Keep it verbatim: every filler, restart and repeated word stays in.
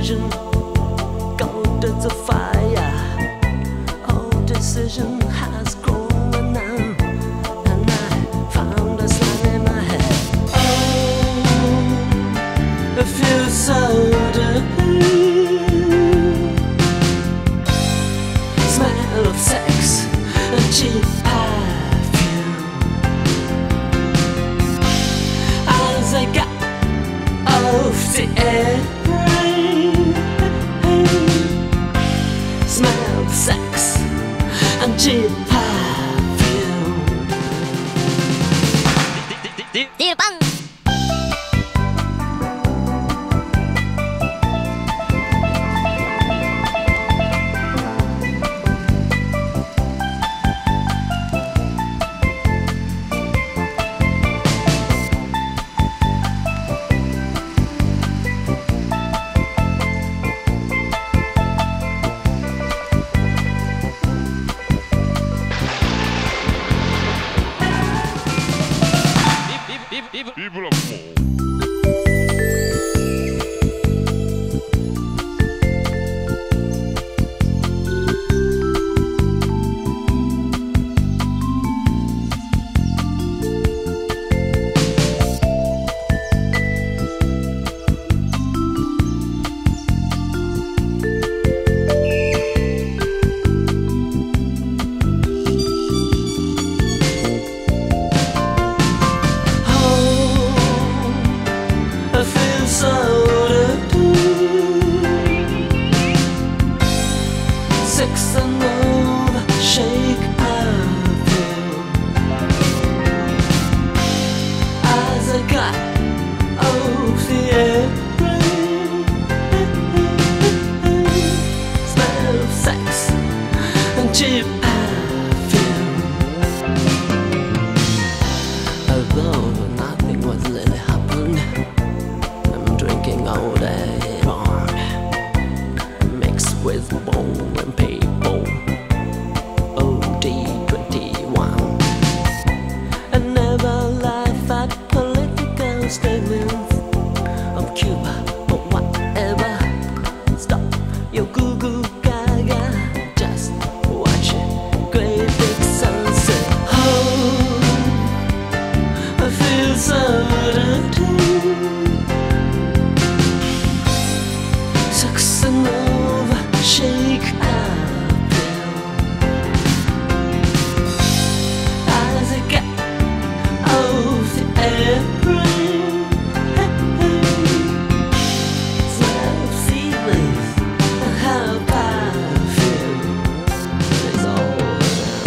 vision, golden the fire. All decision has grown now, and I found a slime in my head. Oh, it feels so deep. Smell of sex and cheap perfume. As I got off the airplane, smell of sex and cheap perfume. Dear Bang. People of more. Sex and love, shake perfume. As I got off the airplane, smell of sex and cheap perfume. Although nothing was really happened, I'm drinking all day long, mixed with bone and people. O D twenty-one. I never laugh at political statements of Cuba or whatever. Stop your goo goo gaga, just watch it. Great big sunset. Oh, I feel so dirty. Sex and love, shake perfume. As I get off the airplane, smell of seedlings and her perfume is all around.